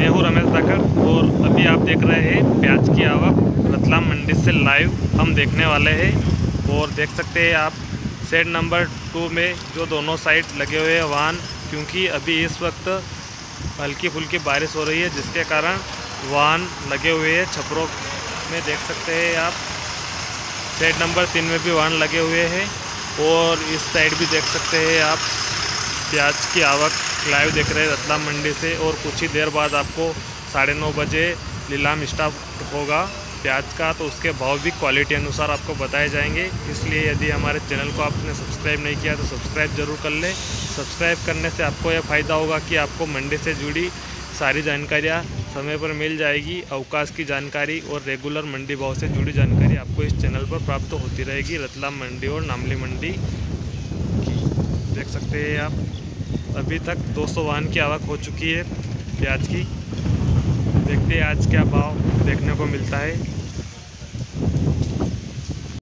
मैं हूँ रमेश धाकड़ और अभी आप देख रहे हैं प्याज की आवक रतलाम मंडी से लाइव हम देखने वाले हैं। और देख सकते हैं आप शेड नंबर 2 में जो दोनों साइड लगे हुए हैं वाहन, क्योंकि अभी इस वक्त हल्की फुल्की बारिश हो रही है जिसके कारण वाहन लगे हुए हैं छपरों में। देख सकते हैं आप शेड नंबर 3 में भी वाहन लगे हुए हैं और इस साइड भी देख सकते हैं आप प्याज की आवक लाइव देख रहे हैं रतलाम मंडी से। और कुछ ही देर बाद आपको 9:30 बजे नीलाम स्टार्ट होगा प्याज का, तो उसके भाव भी क्वालिटी अनुसार आपको बताए जाएंगे। इसलिए यदि हमारे चैनल को आपने सब्सक्राइब नहीं किया तो सब्सक्राइब ज़रूर कर लें। सब्सक्राइब करने से आपको यह फ़ायदा होगा कि आपको मंडी से जुड़ी सारी जानकारियाँ समय पर मिल जाएगी। अवकाश की जानकारी और रेगुलर मंडी भाव से जुड़ी जानकारी आपको इस चैनल पर प्राप्त होती रहेगी, रतलाम मंडी और नामली मंडी की। देख सकते हैं आप अभी तक 200 वाहन की आवक हो चुकी है प्याज की। देखते हैं आज क्या भाव देखने को मिलता है।